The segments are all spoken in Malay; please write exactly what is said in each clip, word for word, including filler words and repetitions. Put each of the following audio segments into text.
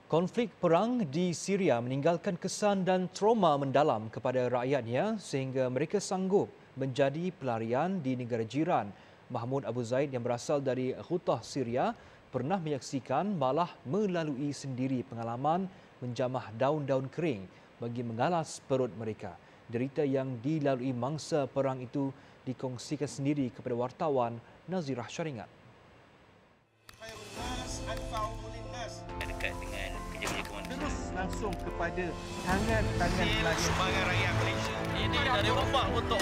Konflik perang di Syria meninggalkan kesan dan trauma mendalam kepada rakyatnya sehingga mereka sanggup menjadi pelarian di negara jiran. Mahmud Abu Zaid yang berasal dari Ghutah, Syria pernah menyaksikan malah melalui sendiri pengalaman menjamah daun-daun kering bagi mengalas perut mereka. Derita yang dilalui mangsa perang itu dikongsikan sendiri kepada wartawan Nazirah Syaringat. Dekat dengan kerja-kerja kemanusiaan. Terus langsung kepada tangan-tangan pelarian Sebagai rakyat Malaysia. Ini dari rumah untuk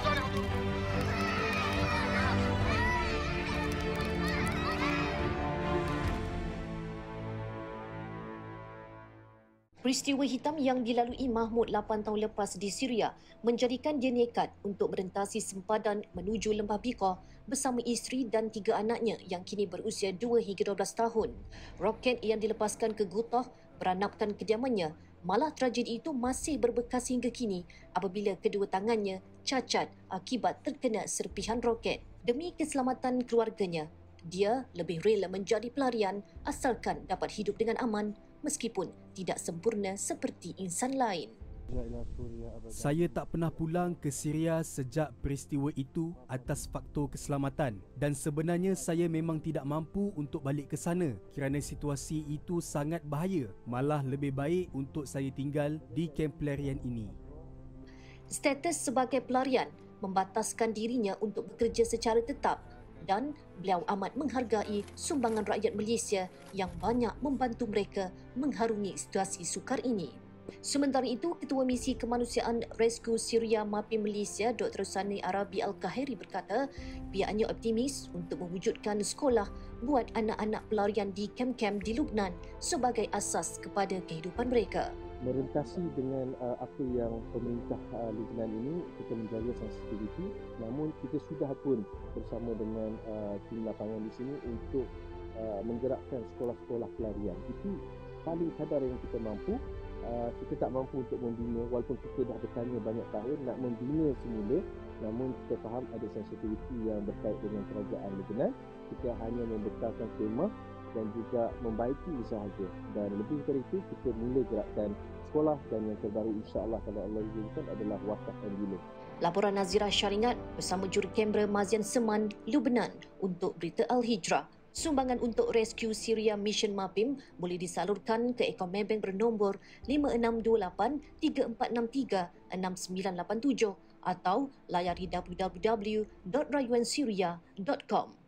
Peristiwa hitam yang dilalui Mahmud lapan tahun lepas di Syria menjadikan dia nekat untuk merentasi sempadan menuju Lembah Biqah bersama isteri dan tiga anaknya yang kini berusia dua hingga dua belas tahun. Roket yang dilepaskan ke Ghutah beranapkan kediamannya, malah tragedi itu masih berbekas hingga kini apabila kedua tangannya cacat akibat terkena serpihan roket. Demi keselamatan keluarganya, dia lebih rela menjadi pelarian asalkan dapat hidup dengan aman meskipun tidak sempurna seperti insan lain. Saya tak pernah pulang ke Syria sejak peristiwa itu atas faktor keselamatan dan sebenarnya saya memang tidak mampu untuk balik ke sana kerana situasi itu sangat bahaya. Malah lebih baik untuk saya tinggal di kamp pelarian ini. Status sebagai pelarian membataskan dirinya untuk bekerja secara tetap dan beliau amat menghargai sumbangan rakyat Malaysia yang banyak membantu mereka mengharungi situasi sukar ini. Sementara itu, Ketua Misi Kemanusiaan Rescue Syria MAPIM Malaysia Doktor Sani Arabi Al-Kahiri berkata pihaknya optimis untuk mewujudkan sekolah buat anak-anak pelarian di kem-kem di Lubnan sebagai asas kepada kehidupan mereka. Merentasi dengan uh, apa yang pemerintah uh, Lebanon ini, kita menjaga sensitiviti, namun kita sudah pun bersama dengan uh, tim lapangan di sini untuk uh, menggerakkan sekolah-sekolah pelarian. Itu paling kadar yang kita mampu. Uh, kita tak mampu untuk membina, walaupun kita dah bertanya banyak tahun nak membina semula, namun kita faham ada sensitiviti yang berkait dengan kerajaan Lebanon. Kita hanya membekalkan kemah dan juga membaiki sahaja, dan lebih dari itu kita mula gerakkan sekolah, dan yang terbaru insya-Allah kalau Allah izinkan adalah wakaf dan bilik. Laporan Nazirah Syaringat bersama jurukamera Mazian Seman, Lubnan untuk Berita Al-Hijrah. Sumbangan untuk Rescue Syria Mission MAPIM boleh disalurkan ke akaun Maybank bernombor lima enam dua lapan tiga empat enam tiga enam sembilan lapan tujuh atau layari w w w dot rayuan syria dot com.